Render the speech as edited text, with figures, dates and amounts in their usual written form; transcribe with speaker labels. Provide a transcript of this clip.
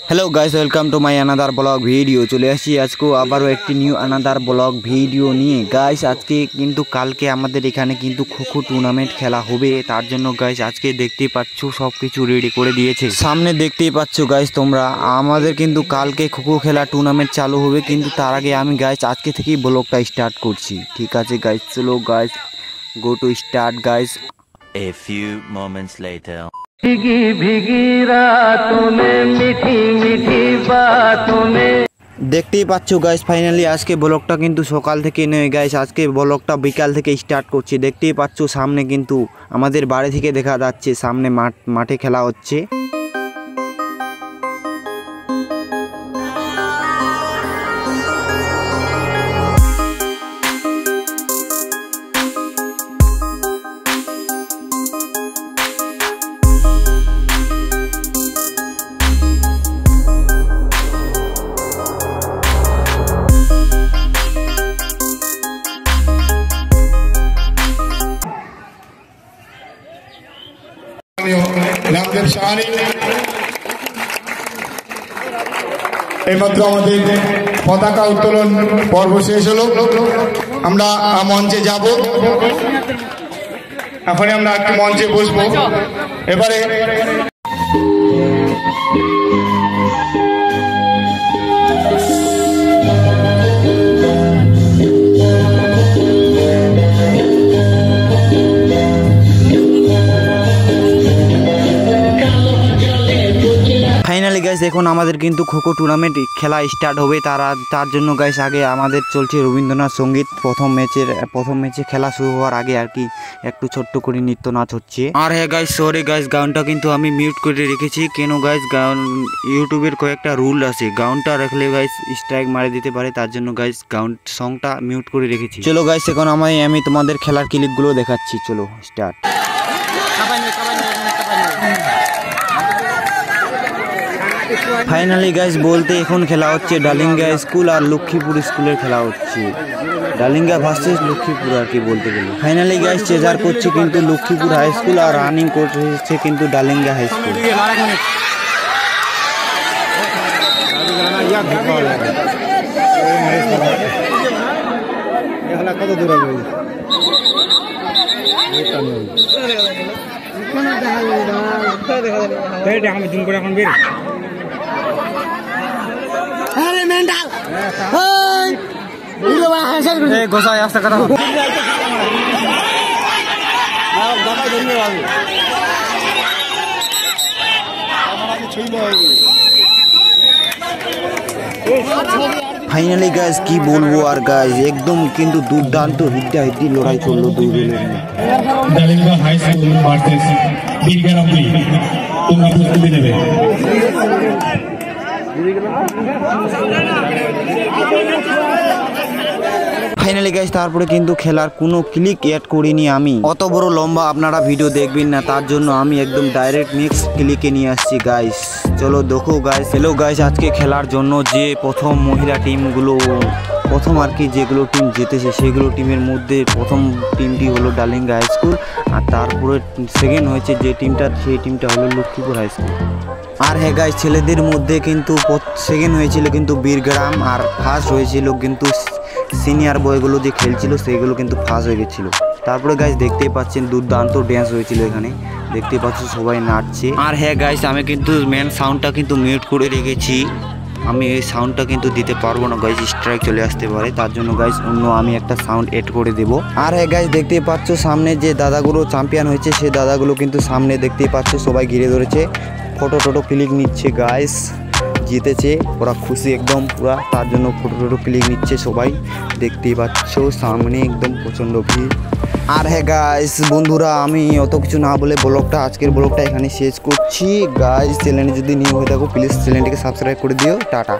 Speaker 1: Hello guys welcome to my another blog video चले आसছি আজকে আবারও একটি নিউ अनादार ব্লগ ভিডিও নিয়ে গাইস আজকে কিন্তু কালকে আমাদের এখানে কিন্তু খোখো টুর্নামেন্ট খেলা হবে তার জন্য গাইস আজকে দেখতেই পাচ্ছো সবকিছু রেডি করে দিয়েছে সামনে দেখতেই পাচ্ছো গাইস তোমরা আমাদের কিন্তু কালকে খোখো খেলা টুর্নামেন্ট চালু হবে কিন্তু তার আগে আমি গাইস আজকে থেকেই ব্লগটা স্টার্ট করছি ঠিক আছে গাইস চলো guys go to start guys
Speaker 2: A few moments later
Speaker 3: भीगी भीगी रातों में मीठी मीठी बातों में
Speaker 1: দেখতেই পাচ্ছো গাইস ফাইনালি আজকে ব্লগটা কিন্তু সকাল থেকে নয় গাইস আজকে ব্লগটা বিকাল থেকে স্টার্ট করছি দেখতেই পাচ্ছো সামনে কিন্তু আমাদের বাড়ি থেকে দেখা যাচ্ছে সামনে মাঠে খেলা হচ্ছে
Speaker 4: রামদেব সাহানি এইমাত্র আমাদের পতাকা উত্তোলন পর্ব শেষ হলো আমরা মঞ্চে যাব এখন আমরা একটু মঞ্চে বসবো এবারে
Speaker 1: ফাইনালি গাইস এখন আমাদের কিন্তু খোখো টুর্নামেন্ট খেলা স্টার্ট হবে তার জন্য গাইস আগে আমাদের চলছে রবীন্দ্রনাথ সঙ্গীত প্রথম ম্যাচে খেলা শুরু হওয়ার আগে আর কি একটু ছোট্ট করে নৃত্য নাচ হচ্ছে আর হ্যাঁ গাইস সরি গাইস গাউনটা কিন্তু আমি মিউট করে রেখেছি কেন গাইস ইউটিউবের কয়েকটা রুল আছে গাউনটা রাখলে গাইস স্ট্রাইক মারে দিতে পারে তার জন্য গাইস গাউন সংটা মিউট করে রেখেছি চলো গাইস এখন আমি তোমাদের খেলার ক্লিপগুলো দেখাচ্ছি চলো স্টার্ট ফাইনালি গাইস বলতে এখন খেলা হচ্ছে ডালিঙ্গা স্কুল আর লক্ষ্মীপুর স্কুলের খেলা হচ্ছে ডালিঙ্গা ভার্সেস লক্ষ্মীপুর আর কি বলতে গেলে ফাইনালি গাইস চেজার করছে কিন্তু লক্ষ্মীপুর হাই স্কুল আর রানিং করছে কিন্তু ডালিঙ্গা হাই স্কুল কত দূর হবে আমি জুম করে এখন বের আরে মেন্টাল এই ভিডিও বানা হ্যান্ডশেক করে এই গোসাই আস্তে করো আর দাবাই ধরে রাখো আমাকে ছইলো ফাইনালি গাইস কি বলবো আর গাইস একদম কিন্তু দুর্দান্ত হিড্ডাহিড্ডি লড়াই চললো দুই দলের
Speaker 4: Dalinga high school versus Birgram তোমরা প্রস্তুতি নেবে
Speaker 1: ফাইনালি গাইস তারপরে কিন্তু খেলার কোনো ক্লিক অ্যাড করিনি আমি অত বড় লম্বা আপনারা ভিডিও দেখবেন না তার জন্য আমি একদম ডাইরেক্ট নেক্সট ক্লিকে নিয়ে আসছি গাইস চলো দেখো গাইস হ্যালো গাইস আজকে খেলার জন্য যে প্রথম মহিলা টিমগুলো প্রথম আর কি যেগুলো টিম জিতেছে সেগুলো টিমের মধ্যে প্রথম টিমটি হলো ডালিঙ্গা হাই স্কুল আর তারপরে সেকেন্ড হয়েছে যে টিমটা সেই টিমটা হলো লক্ষ্মীপুর হাই স্কুল আর হ্যাঁ গাইস ছেলেদের মধ্যে কিন্তু সেকেন্ড হয়েছিল কিন্তু বীরগ্রাম আর ফার্স্ট হয়েছিল কিন্তু সিনিয়র বয়গুলো যে খেলছিল সেগুলো কিন্তু ফার্স্ট হয়ে গেছিল তারপরে গাইস দেখতেই পাচ্ছেন দুর্দান্ত ড্যান্স হয়েছিল এখানে দেখতেই পাচ্ছ সবাই নাচছে আর হ্যাঁ গাইস আমি কিন্তু মেন সাউন্ডটা কিন্তু মিউট করে রেখেছি আমি এই সাউন্ডটা কিন্তু দিতে পারবো না গাইস স্ট্রাইক চলে আসতে পারে তার জন্য গাইস অন্য আমি একটা সাউন্ড এড করে দেব আর হ্যাঁ গাইস দেখতেই পাচ্ছ সামনে যে দাদাগুলো চ্যাম্পিয়ন হয়েছে সেই দাদাগুলো কিন্তু সামনে দেখতেই পাচ্ছ সবাই ঘিরে ধরেছে ফটো ক্লিক নিচ্ছে গাইস জিতেছে ওরা খুশি একদম পুরা তার জন্য ফটো ক্লিক নিচ্ছে সবাই দেখতেই পাচ্ছ সামনে একদম প্রচণ্ড ভিড় আর হ্যাঁ গাইস বন্ধুরা আমি অত কিছু না বলে আজকের ব্লগটা এখানে শেষ করছি গাইস চ্যানেলে যদি নিউ হয়ে থাকো প্লিজ চ্যানেলটিকে সাবস্ক্রাইব করে দিও টাটা।